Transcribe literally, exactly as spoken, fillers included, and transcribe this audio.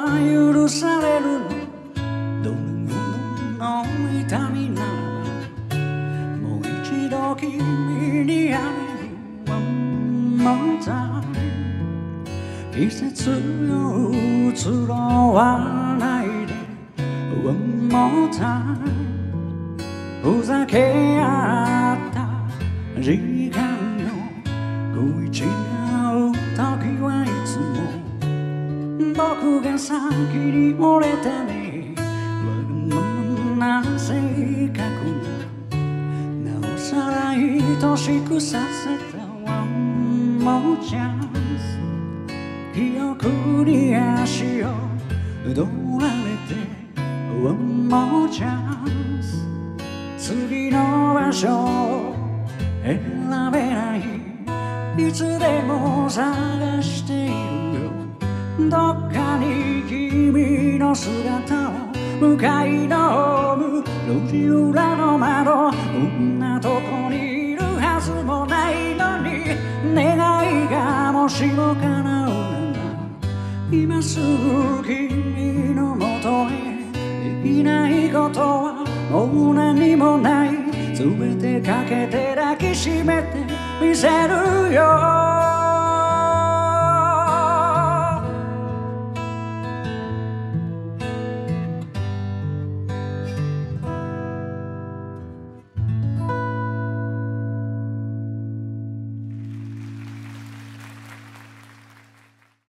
は許されるの。どれほどの痛みならばもう一度君に会える One more time。 季節を移ろわないで One more time。 ふざけ合った時間の食い違う時はいつも僕が先に折れたね。わがままな性格がなおさら愛しくさせた One more chance。 記憶に足を取られて One more chance。 次の場所を選べない、いつでも探しているよ。どっかに君の姿を、向かいのホーム、路地裏の窓、こんなとこにいるはずもないのに、願いがもしも叶うなら今すぐ君のもとへ。できないことはもう何もない、全てかけて抱きしめてみせるよ。